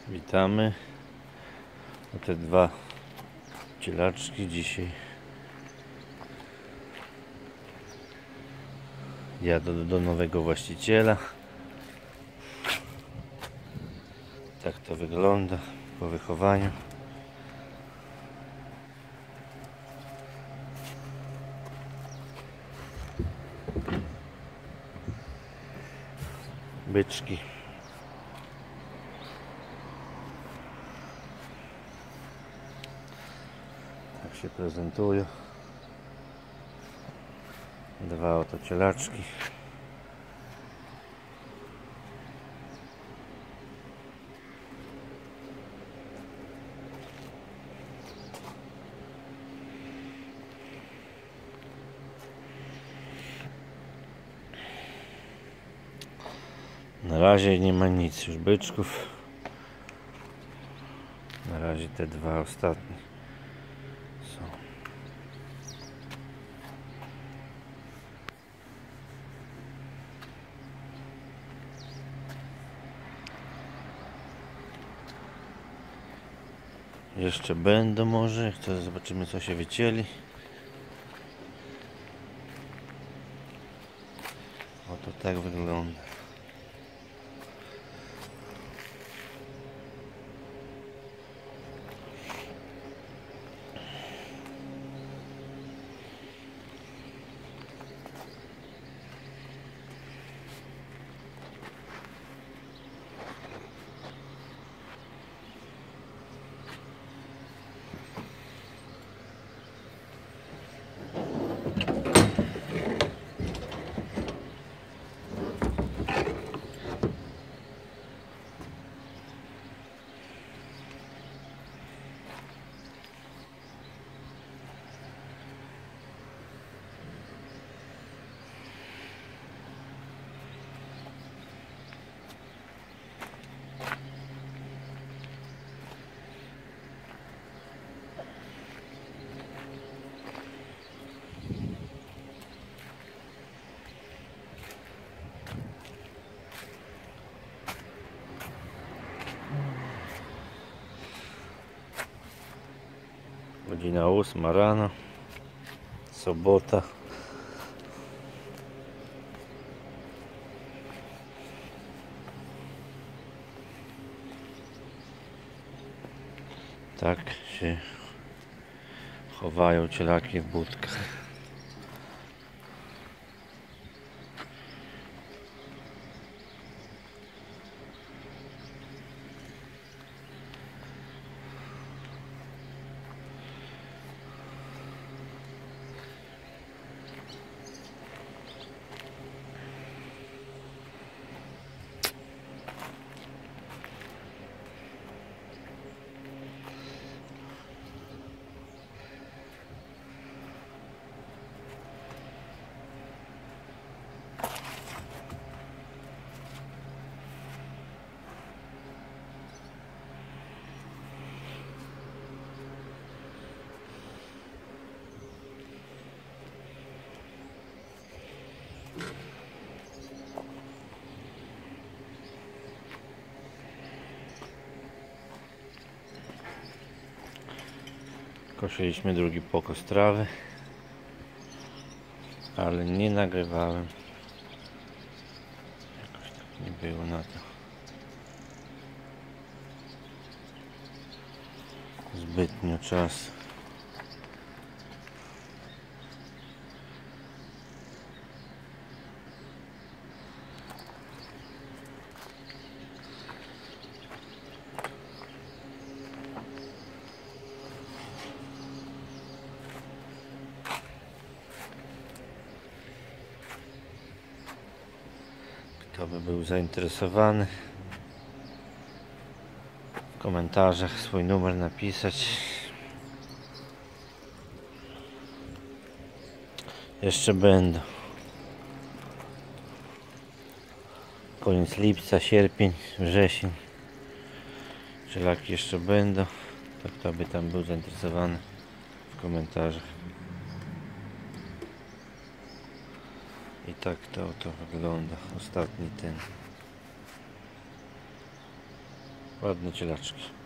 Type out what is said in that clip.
Witamy. Te dwa cielaczki dzisiaj jadą do nowego właściciela. Tak to wygląda po wychowaniu. Byczki. Tak się prezentują. Dwa oto cielaczki. Na razie nie ma nic już byczków. Na razie te dwa ostatnie są. Jeszcze będą może, to zobaczymy co się wycięli. Oto tak wygląda. Godzina 8 rano, sobota. Tak się chowają cielaki w budkach. Kosiliśmy drugi pokos trawy, ale nie nagrywałem. Jakoś tak nie było na to zbytnio czasu. Kto by był zainteresowany, w komentarzach swój numer napisać. Jeszcze będą. Koniec lipca, sierpień, wrzesień. Cielaki jeszcze będą. To kto by tam był zainteresowany, w komentarzach. I tak to wygląda. Ostatni ten. Ładne cielaczki.